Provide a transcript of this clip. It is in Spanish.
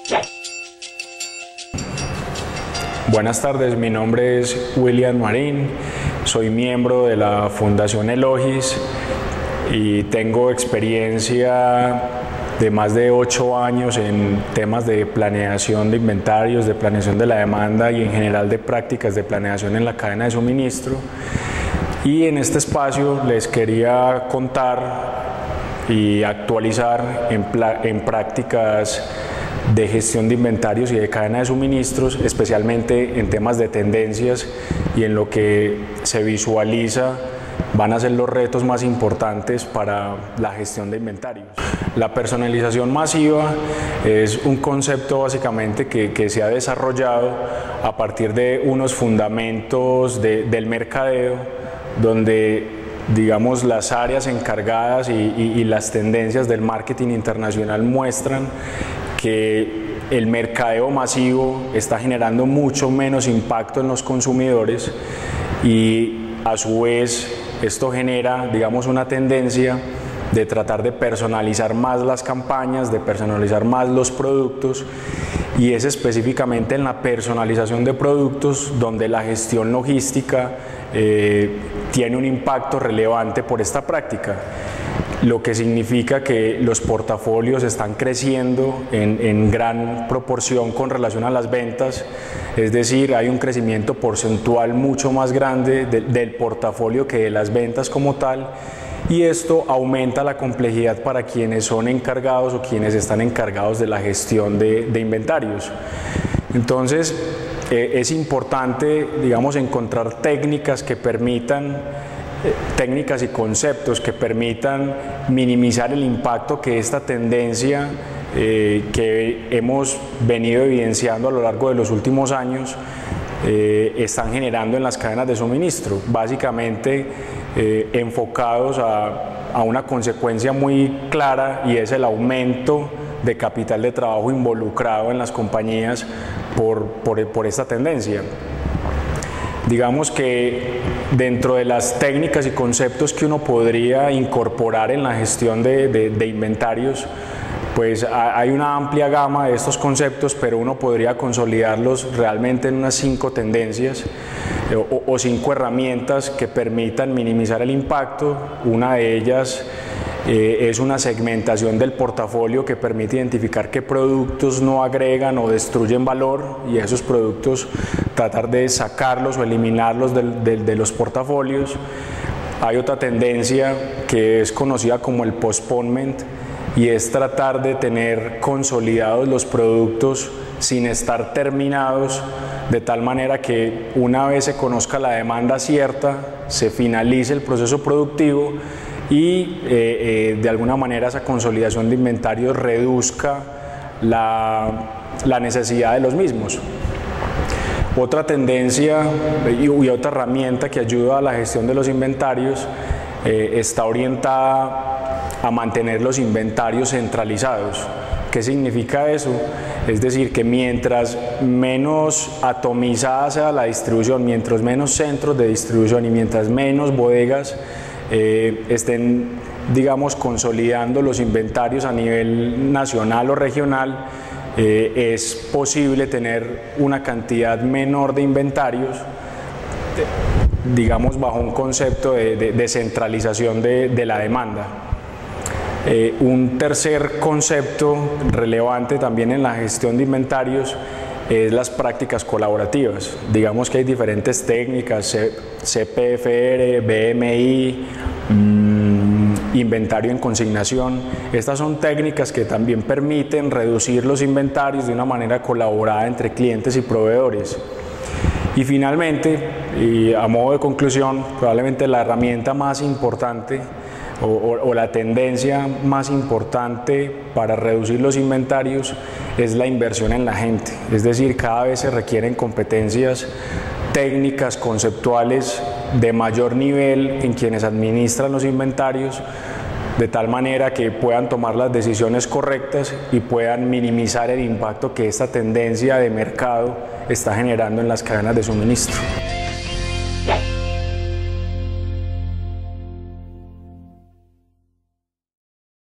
Buenas tardes, mi nombre es William Marín, soy miembro de la Fundación Elogis y tengo experiencia de más de 8 años en temas de planeación de inventarios, de planeación de la demanda y en general de prácticas de planeación en la cadena de suministro. Y en este espacio les quería contar y actualizar en prácticas de gestión de inventarios y de cadena de suministros, especialmente en temas de tendencias y en lo que se visualiza van a ser los retos más importantes para la gestión de inventarios. La personalización masiva es un concepto básicamente que se ha desarrollado a partir de unos fundamentos del mercadeo, donde digamos las áreas encargadas y las tendencias del marketing internacional muestran que el mercadeo masivo está generando mucho menos impacto en los consumidores y a su vez esto genera, digamos, una tendencia de tratar de personalizar más las campañas, de personalizar más los productos, y es específicamente en la personalización de productos donde la gestión logística tiene un impacto relevante por esta práctica, lo que significa que los portafolios están creciendo en gran proporción con relación a las ventas, es decir, hay un crecimiento porcentual mucho más grande del portafolio que de las ventas como tal, y esto aumenta la complejidad para quienes son encargados o quienes están encargados de la gestión de inventarios. Entonces, es importante, digamos, encontrar técnicas que permitan técnicas y conceptos que permitan minimizar el impacto que esta tendencia que hemos venido evidenciando a lo largo de los últimos años están generando en las cadenas de suministro, básicamente enfocados a una consecuencia muy clara, y es el aumento de capital de trabajo involucrado en las compañías por esta tendencia. Digamos que dentro de las técnicas y conceptos que uno podría incorporar en la gestión de inventarios, pues hay una amplia gama de estos conceptos, pero uno podría consolidarlos realmente en unas 5 tendencias o 5 herramientas que permitan minimizar el impacto. Una de ellas es una segmentación del portafolio que permite identificar qué productos no agregan o destruyen valor, y esos productos tratar de sacarlos o eliminarlos de los portafolios. Hay otra tendencia que es conocida como el postponement, y es tratar de tener consolidados los productos sin estar terminados, de tal manera que una vez se conozca la demanda cierta, se finalice el proceso productivo y de alguna manera esa consolidación de inventarios reduzca la necesidad de los mismos. Otra tendencia y otra herramienta que ayuda a la gestión de los inventarios está orientada a mantener los inventarios centralizados. ¿Qué significa eso? Es decir, que mientras menos atomizada sea la distribución, mientras menos centros de distribución y mientras menos bodegas estén, digamos, consolidando los inventarios a nivel nacional o regional, es posible tener una cantidad menor de inventarios, digamos, bajo un concepto de centralización de la demanda. Un tercer concepto relevante también en la gestión de inventarios es las prácticas colaborativas. Digamos que hay diferentes técnicas, CPFR, BMI, inventario en consignación. Estas son técnicas que también permiten reducir los inventarios de una manera colaborada entre clientes y proveedores. Y finalmente, y a modo de conclusión, probablemente la herramienta más importante o la tendencia más importante para reducir los inventarios es la inversión en la gente. Es decir, cada vez se requieren competencias técnicas, conceptuales de mayor nivel en quienes administran los inventarios, de tal manera que puedan tomar las decisiones correctas y puedan minimizar el impacto que esta tendencia de mercado está generando en las cadenas de suministro.